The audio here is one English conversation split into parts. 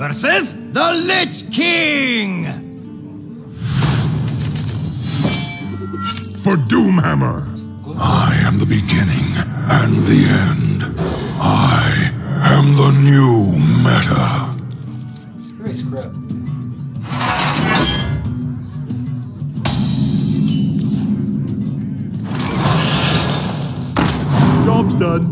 versus the Lich King! For Doomhammer! I am the beginning and the end. I am the new meta. Very scrub. Job's done.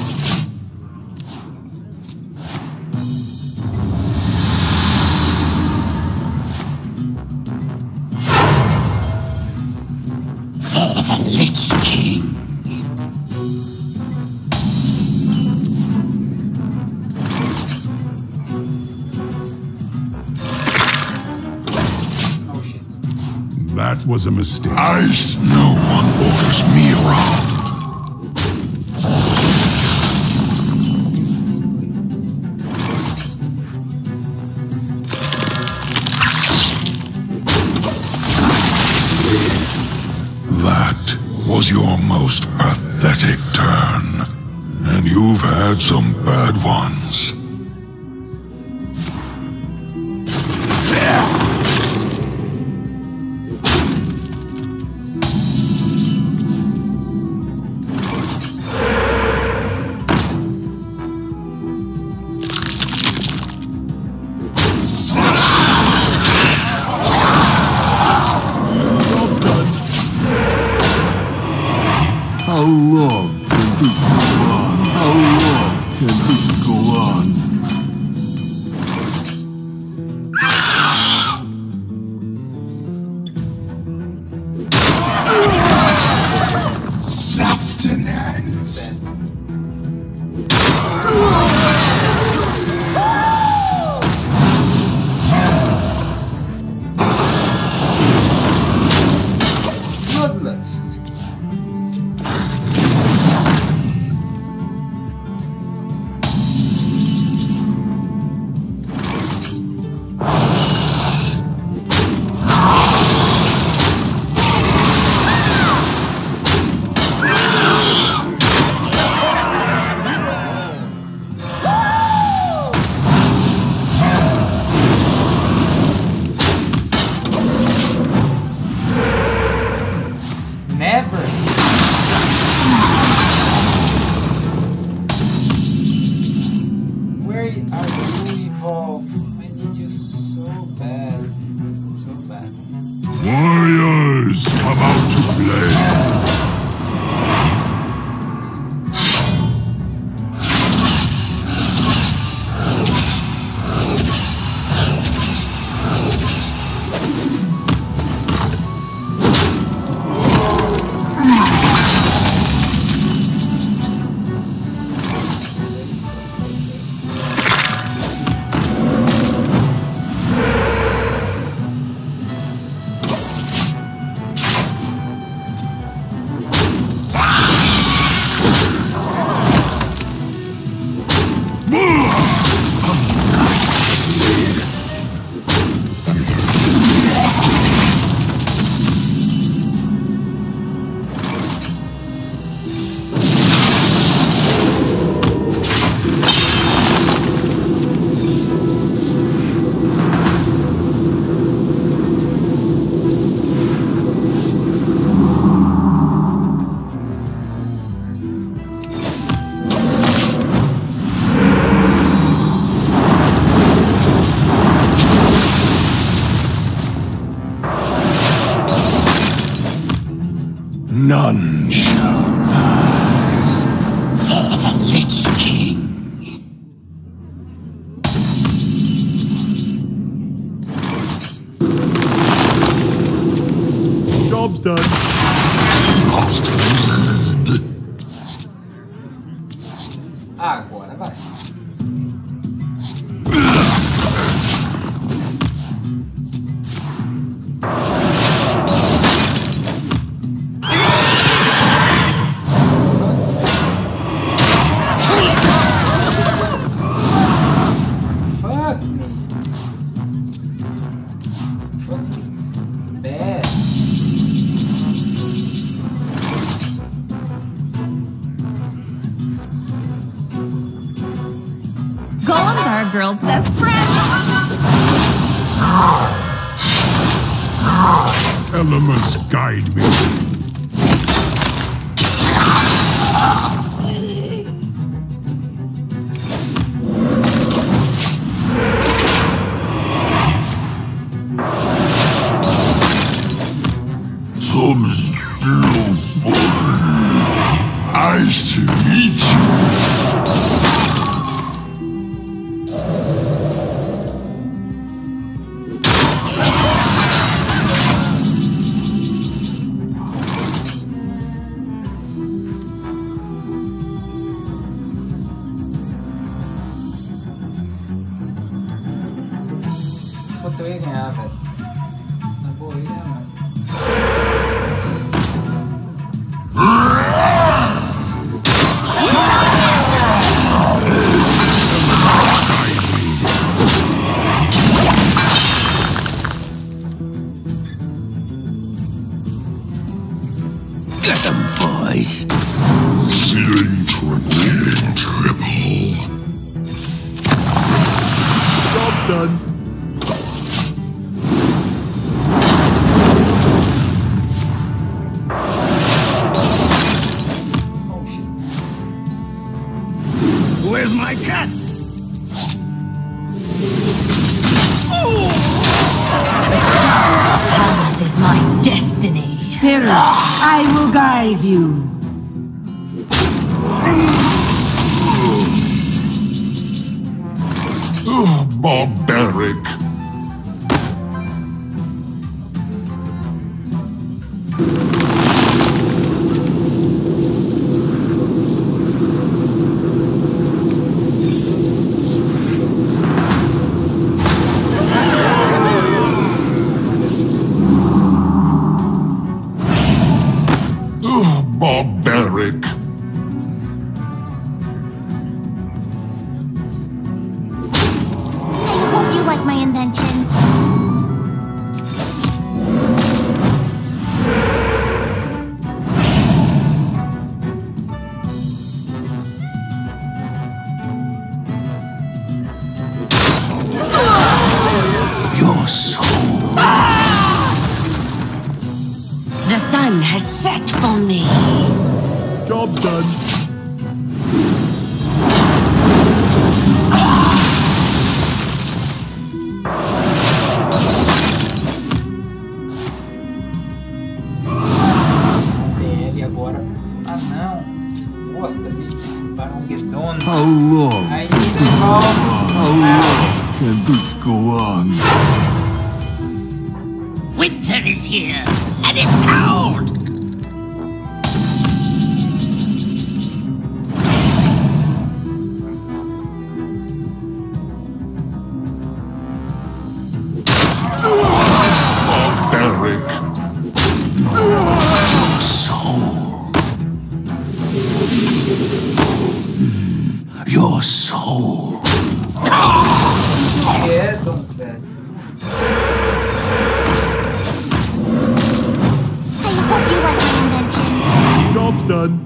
For the Lich King. Oh shit. That was a mistake. Ice, no one orders me around. That was your most pathetic turn. And you've had some bad ones. How long can this go on? How long can this go on? Sustenance. Bloodlust. Never. Where are you evolved? I need you so bad. So bad. Warriors, come out to play. None shall rise. For the Lich King. Job's done. Lost food. Agora vai. Fuck me. Fuck me. Bad. Elements guide me. Some beautiful. Nice to meet you. Puta, eu ia ganhar, velho. Na boa, eu ia ganhar, mano. Get them, boys. Sealing triple. Job's done. Oh shit. Where's my cat? Path is my destiny. Spirit, I will guide you. Barbaric. Barbaric. Hope you like my invention. Your soul. The sun has set for me. Job's done. PL agora. Ah não. Bosta de Barongedon. How long I can need to this go call. on? How long can this go on? Winter is here, and it's cold. Barbaric. Your soul. Your soul. Quieto, velho. I hope you like my invention. Job's done.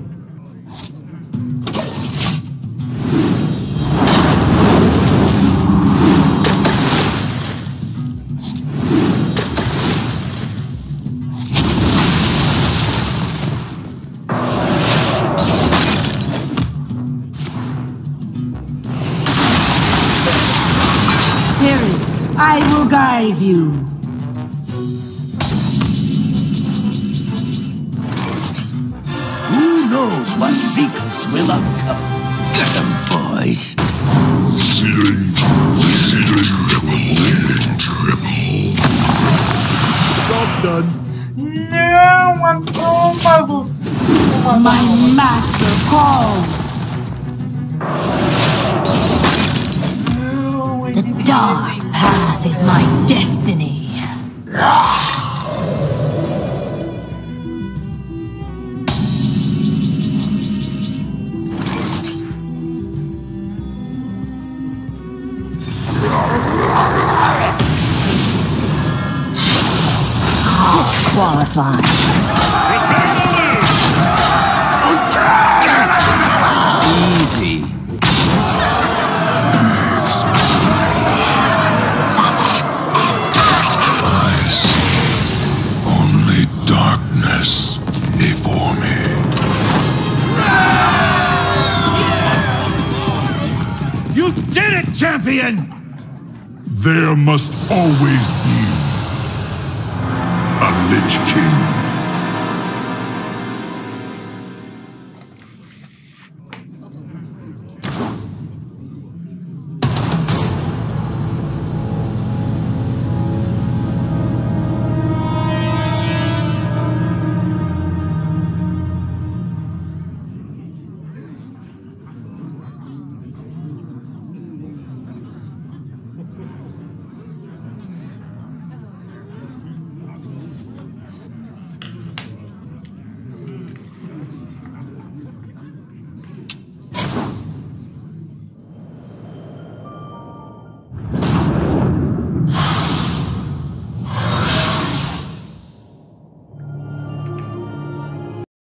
Spirits, I will guide you. Who knows what secrets will uncover? Get them, boys. Sealing triple. Job's done. Não, uma bomba, Lúcio. My master calls. Não, I need Dark path is my destiny. Disqualified. Easy. champion! There must always be a Lich King.